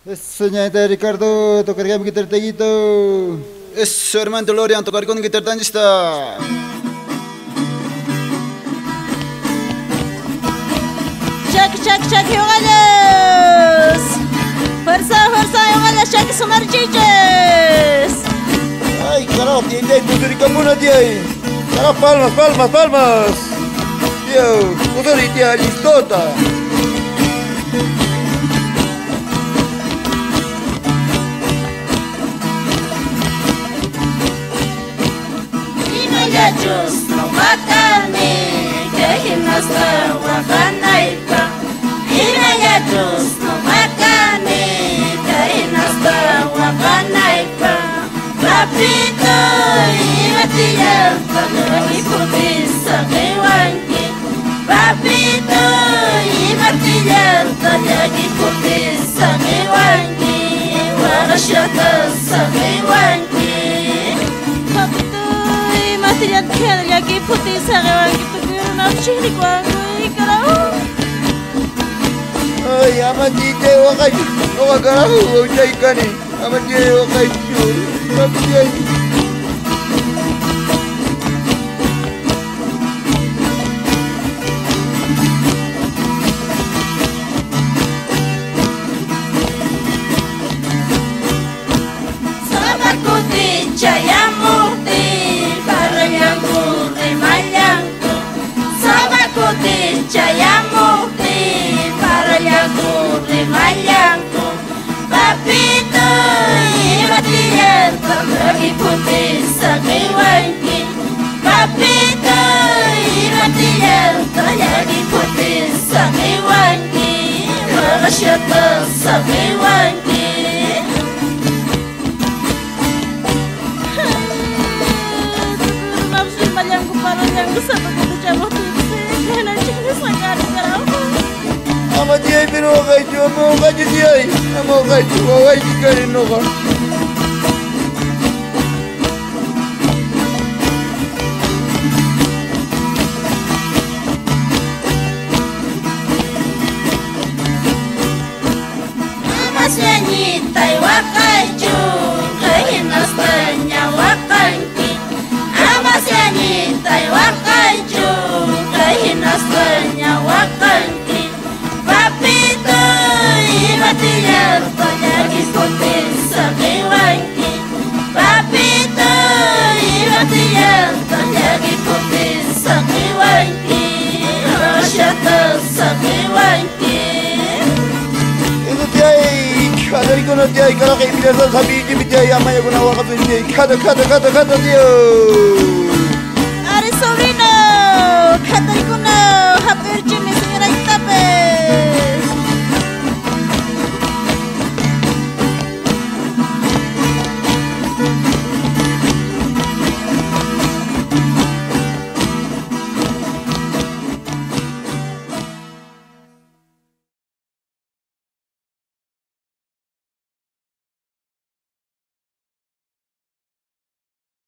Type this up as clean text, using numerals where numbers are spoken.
Eso, ñaita Ricardo, tocaría mi guitarteguito. Eso, hermano Lorian, tocar con guitarra está. Shaki, hogalas. Fuerza, hogalas, Shaki, sonar chiches. Ay, carajo, tiene ahí, Puturicamuna, tío. Carajo, palmas. Tío, Puturicamuna, listota. Yachos, no matame, que gimnasta guapanaipa. Yachos, no matame, que gimnasta guapanaipa. Papito, ibatilla, mi putisa, que wanki. Papito, ibatilla, mi putisa, que wanki. Warashata, que wanki. Material que hay aquí putiza que van que tuvieron a chile cuando y carajo. Ay, amatite wakayu, no carajo, chaikani. Amatite wakayu, amatite. Sabakuti chayamuti. Chayamuti para yaku de mayanku. Papito ibatilla lagi putih sakiwanki. Papito ibatilla lagi putih sakiwanki. Masyata sakiwanki. Nafsu mayanku para yang satu kutu jamuti. Amatite, pero wakayu, wakayu, tío. Wakayu, kari no ka. Amasyanita wakayu, kahinastanya wakanki. Amasyanita wakayu, kahinastanya wakanki. Papito ibatilla, lagi putih sakiwanki. Papito ibatilla, lagi putih sakiwanki. Masyata sakiwanki. Kadari no tío, carajo, mira, sabía que mi tío ya me llegó una hoja de tío. Cada tío.